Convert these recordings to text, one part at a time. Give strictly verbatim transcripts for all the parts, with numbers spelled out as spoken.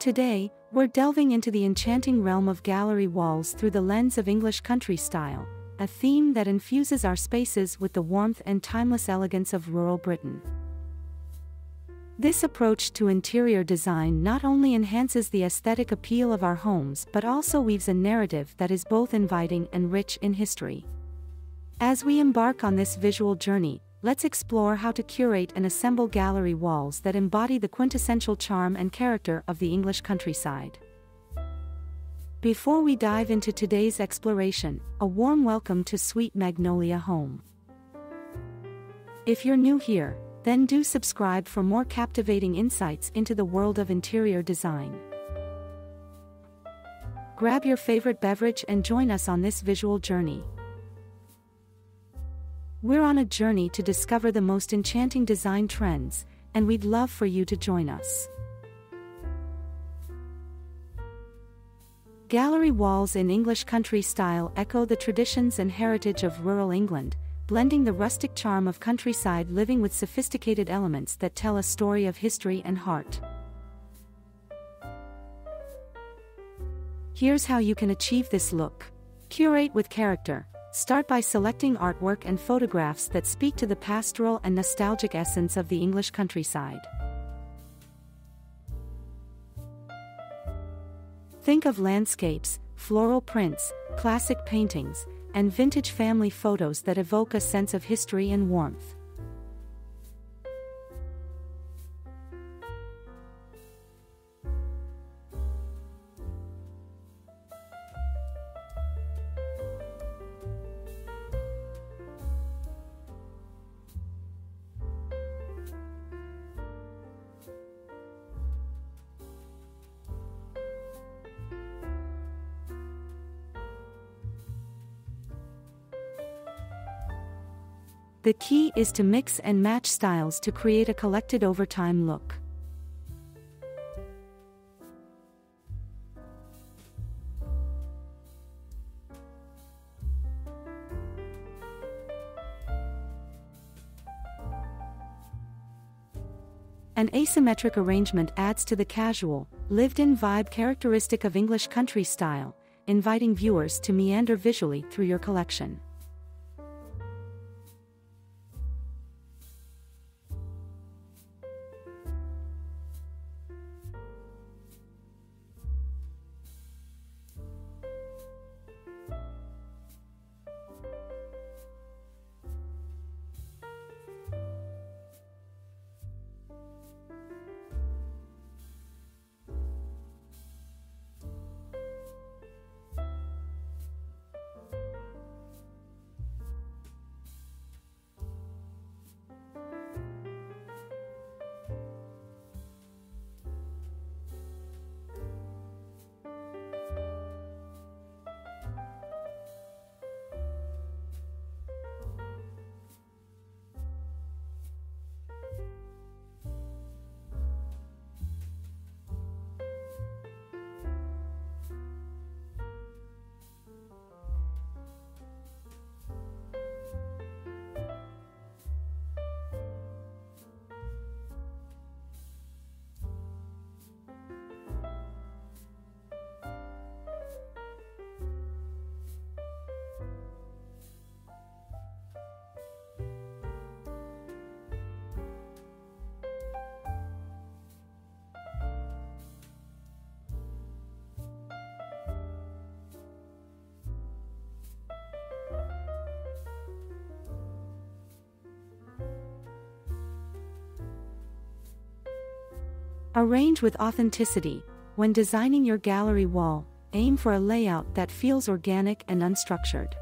Today, we're delving into the enchanting realm of gallery walls through the lens of English country style, a theme that infuses our spaces with the warmth and timeless elegance of rural Britain. This approach to interior design not only enhances the aesthetic appeal of our homes but also weaves a narrative that is both inviting and rich in history. As we embark on this visual journey, let's explore how to curate and assemble gallery walls that embody the quintessential charm and character of the English countryside. Before we dive into today's exploration, a warm welcome to Sweet Magnolia Home. If you're new here, then do subscribe for more captivating insights into the world of interior design. Grab your favorite beverage and join us on this visual journey. We're on a journey to discover the most enchanting design trends, and we'd love for you to join us. Gallery walls in English country style echo the traditions and heritage of rural England, blending the rustic charm of countryside living with sophisticated elements that tell a story of history and heart. Here's how you can achieve this look. Curate with character. Start by selecting artwork and photographs that speak to the pastoral and nostalgic essence of the English countryside. Think of landscapes, floral prints, classic paintings, and vintage family photos that evoke a sense of history and warmth. The key is to mix and match styles to create a collected over time look. An asymmetric arrangement adds to the casual, lived-in vibe characteristic of English country style, inviting viewers to meander visually through your collection. Arrange with authenticity. When designing your gallery wall, aim for a layout that feels organic and unstructured.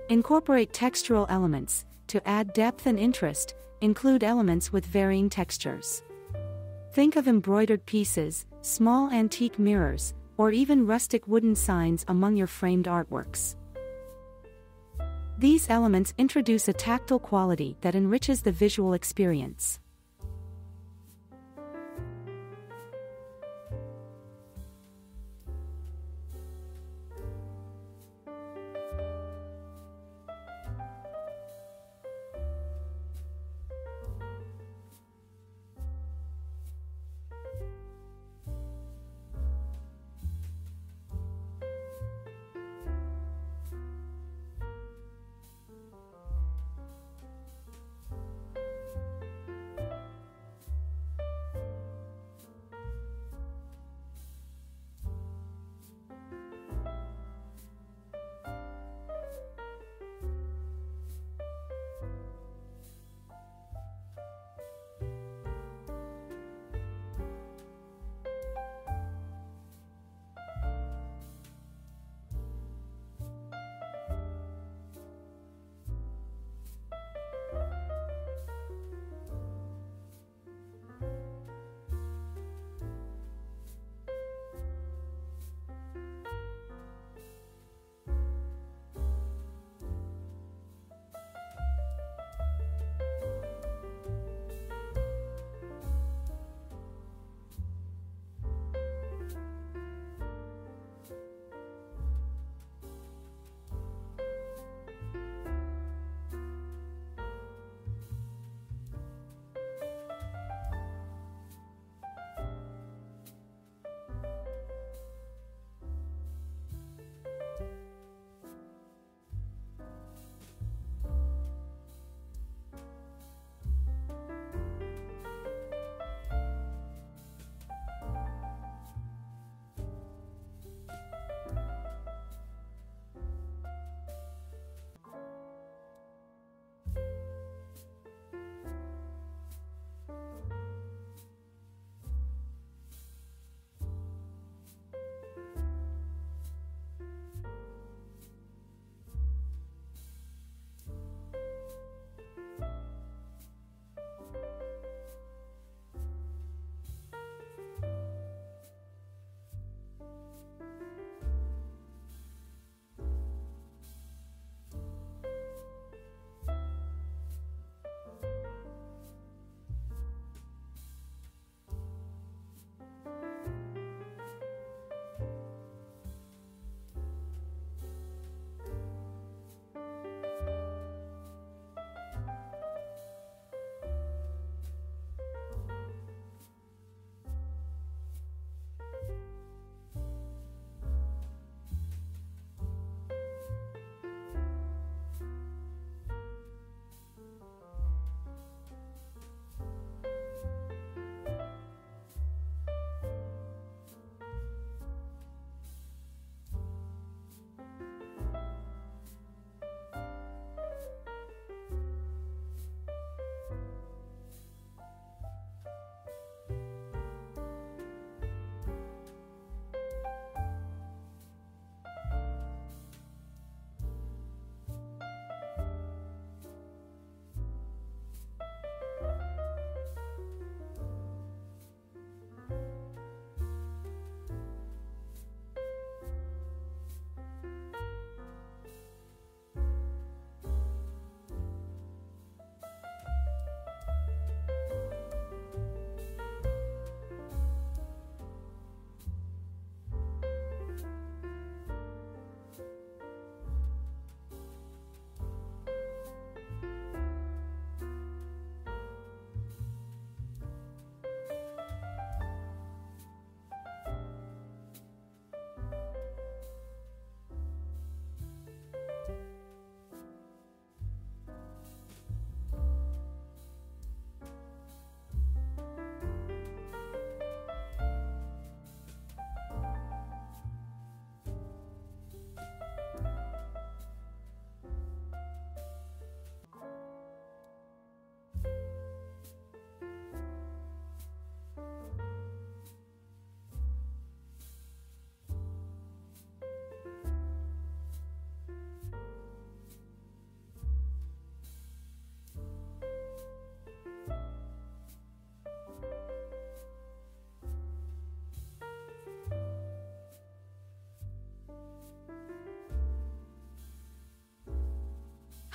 Incorporate textural elements. To add depth and interest, include elements with varying textures. Think of embroidered pieces, small antique mirrors, or even rustic wooden signs among your framed artworks. These elements introduce a tactile quality that enriches the visual experience.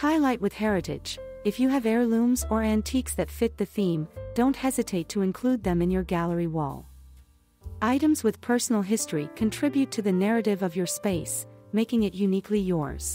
Highlight with heritage. If you have heirlooms or antiques that fit the theme, don't hesitate to include them in your gallery wall. Items with personal history contribute to the narrative of your space, making it uniquely yours.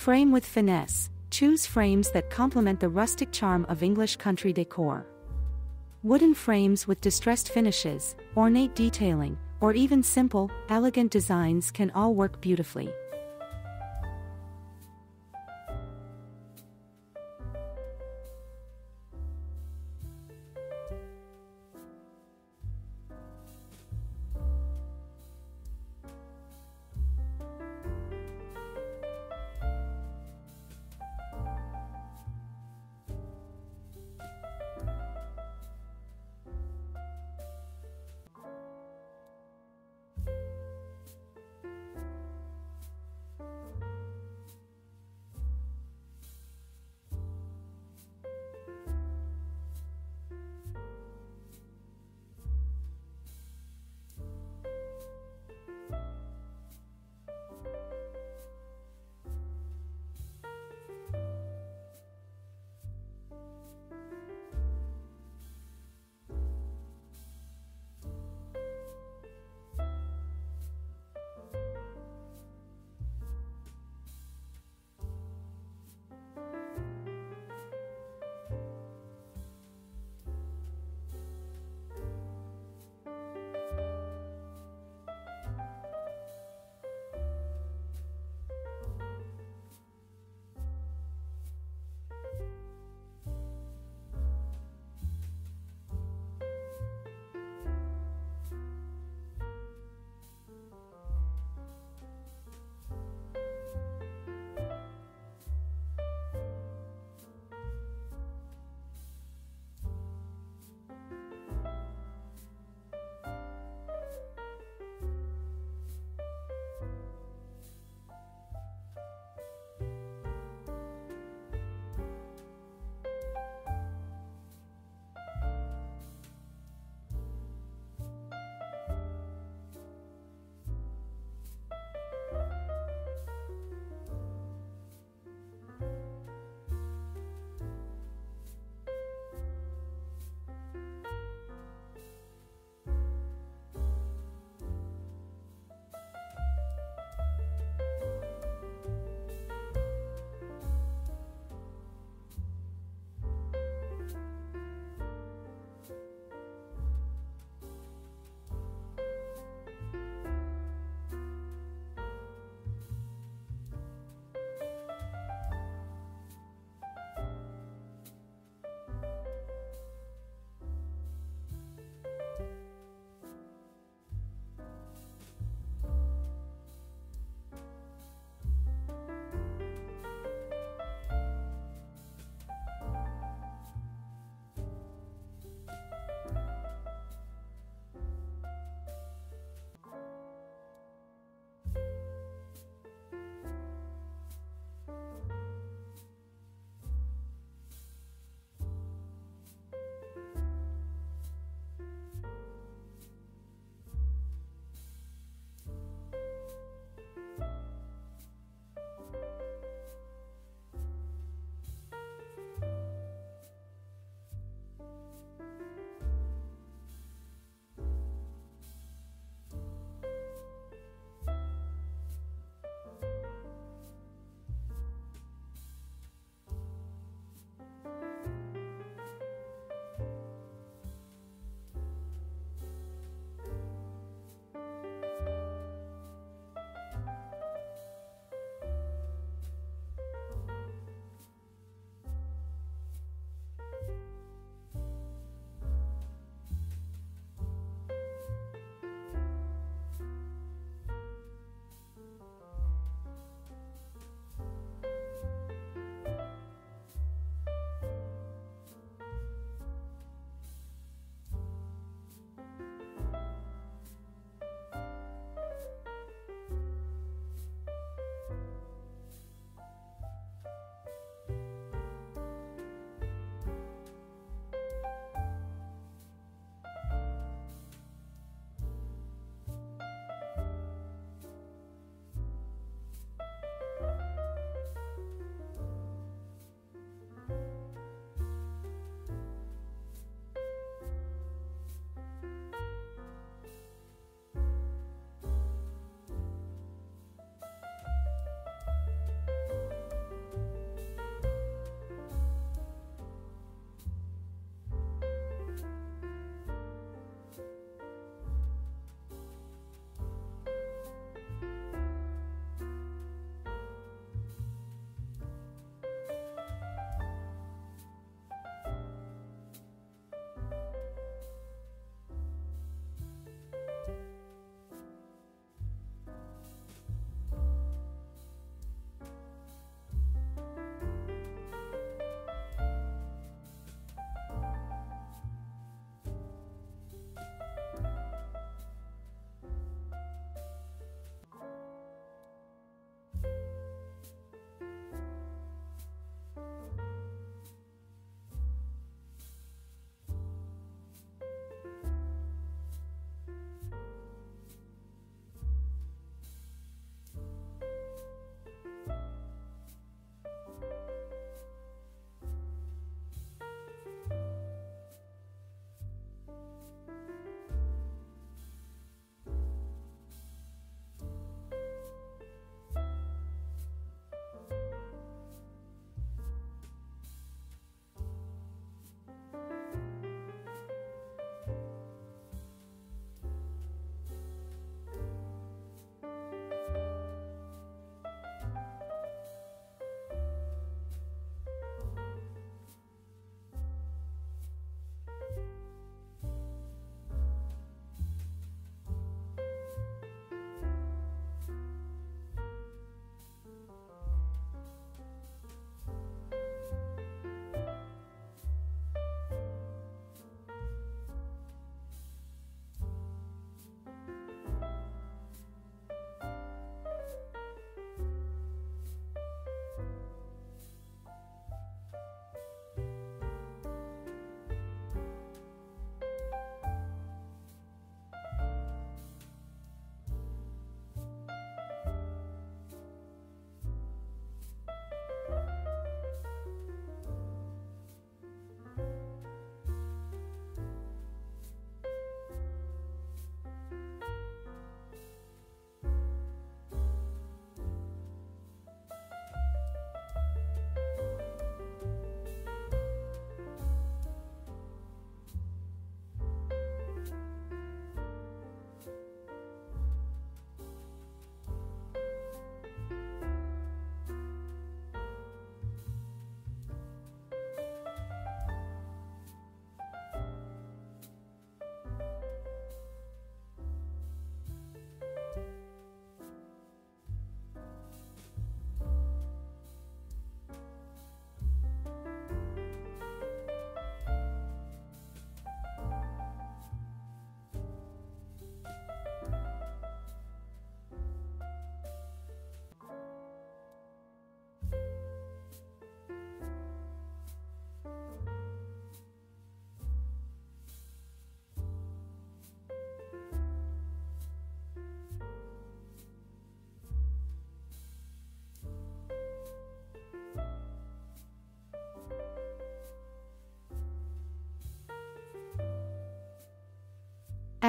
Frame with finesse. Choose frames that complement the rustic charm of English country decor. Wooden frames with distressed finishes, ornate detailing, or even simple, elegant designs can all work beautifully.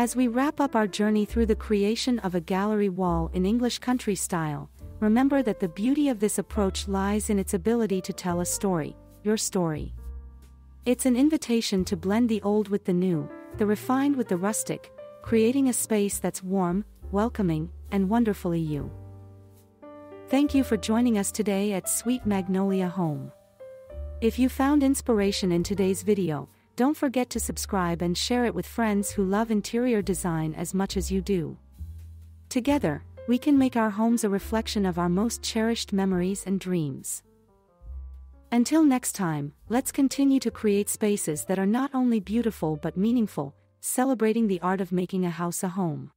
As we wrap up our journey through the creation of a gallery wall in English country style, remember that the beauty of this approach lies in its ability to tell a story, your story. It's an invitation to blend the old with the new, the refined with the rustic, creating a space that's warm, welcoming, and wonderfully you. Thank you for joining us today at Sweet Magnolia Home. If you found inspiration in today's video, don't forget to subscribe and share it with friends who love interior design as much as you do. Together, we can make our homes a reflection of our most cherished memories and dreams. Until next time, let's continue to create spaces that are not only beautiful but meaningful, celebrating the art of making a house a home.